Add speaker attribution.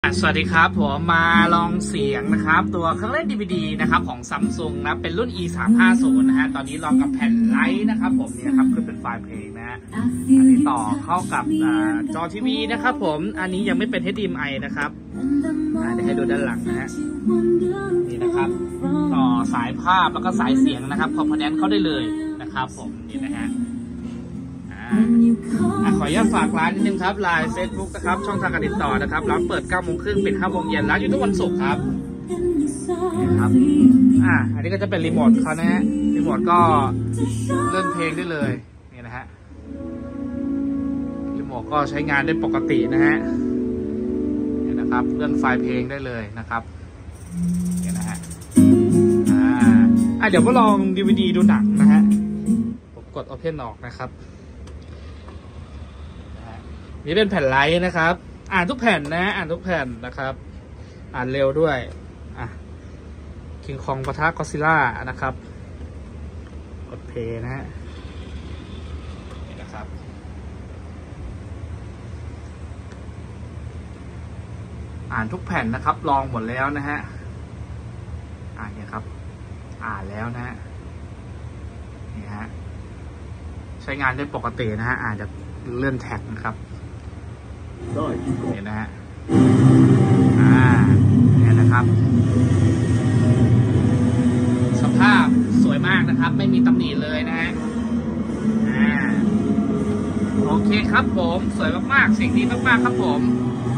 Speaker 1: สวัสดีครับผมมาลองเสียงนะครับตัวเครื่องเล่น DVD นะครับของ Samsung นะเป็นรุ่น E350 นะฮะตอนนี้ลองกับแผ่นไลท์นะครับผมนี่นะครับขึ้นเป็นไฟล์เพลงนะฮะอันนี้ต่อเข้ากับจอทีวีนะครับผมอันนี้ยังไม่เป็น HDMI นะครับเดี๋ยวให้ดูด้านหลังนะฮะนี่นะครับต่อสายภาพแล้วก็สายเสียงนะครับคอมโพเนนต์เข้าได้เลยนะครับผมนี่นะฮะขออนุญาตฝากร้านนิดนึงครับไลน์ Facebook นะครับช่องทางการติดต่อนะครับร้านเปิด 9 โมงครึ่งปิด 5 โมงเย็นร้านอยู่ทุกวันศุกร์ครับนี่ครับอันนี้ก็จะเป็นรีโมทเขานะฮะรีโมทก็เลื่อนเพลงได้เลยนี่นะฮะรีโมทก็ใช้งานได้ปกตินะฮะนี่นะครับเลื่อนไฟล์เพลงได้เลยนะครับนี่นะฮะเดี๋ยวมาลอง DVD ดูหนังนะฮะผมกด Open ออกนะครับนี่เป็นแผ่นไลท์นะครับอ่านทุกแผ่นนะอ่านทุกแผ่นนะครับอ่านเร็วด้วยคิงคองปะทะก็อดซิลล่านะครับกดเพย์นะฮะนี่นะครับอ่านทุกแผ่นนะครับลองหมดแล้วนะฮะเนี่ยครับอ่านแล้วนะฮะนี่ฮะใช้งานได้ปกตินะฮะอาจจะเลื่อนแท็กนะครับนี่นะฮะเนี่ยนะครับสภาพสวยมากนะครับไม่มีตำหนิเลยนะฮะโอเคครับผมสวยมากๆเสียงดีมากๆครับผม